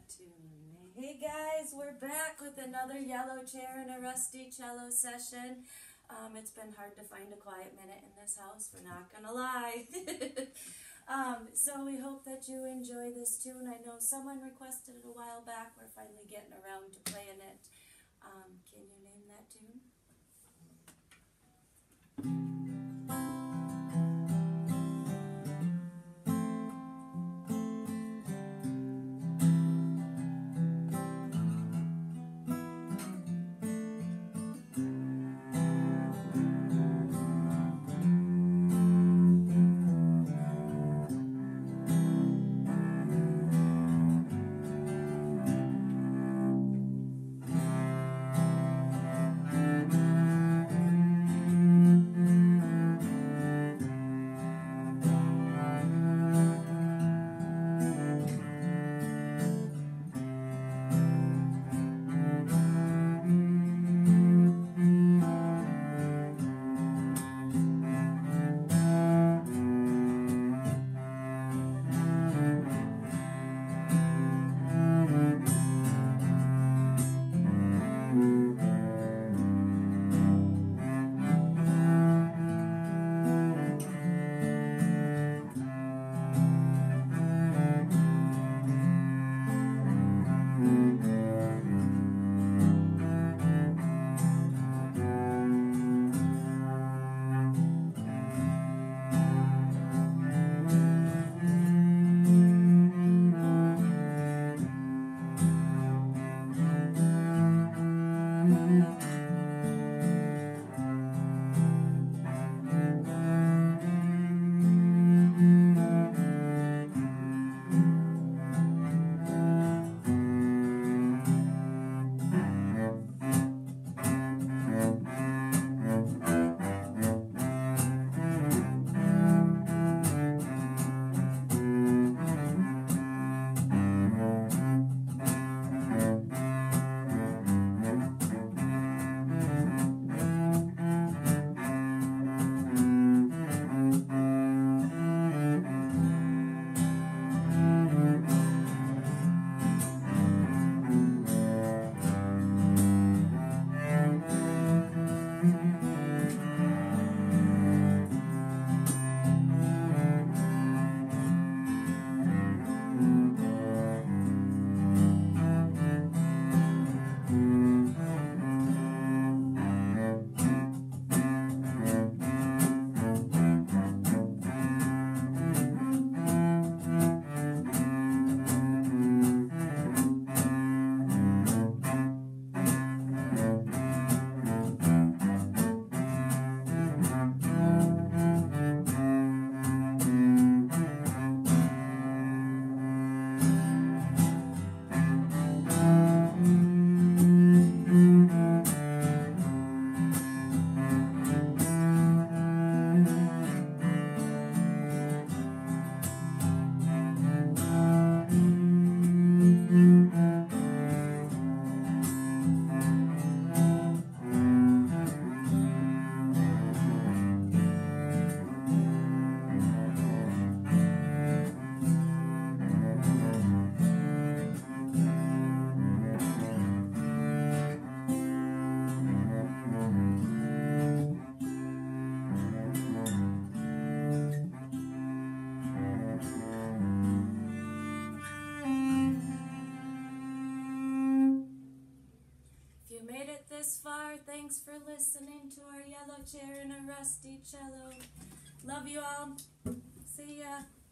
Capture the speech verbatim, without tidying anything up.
tune. Hey guys, we're back with another yellow chair and a rusty cello session. Um, it's been hard to find a quiet minute in this house, we're not gonna lie. um, so we hope that you enjoy this tune. I know someone requested it a while back. We're finally getting around to playing it. Um, can you name that tune? This far, thanks for listening to our yellow chair and a rusty cello. Love you all. See ya.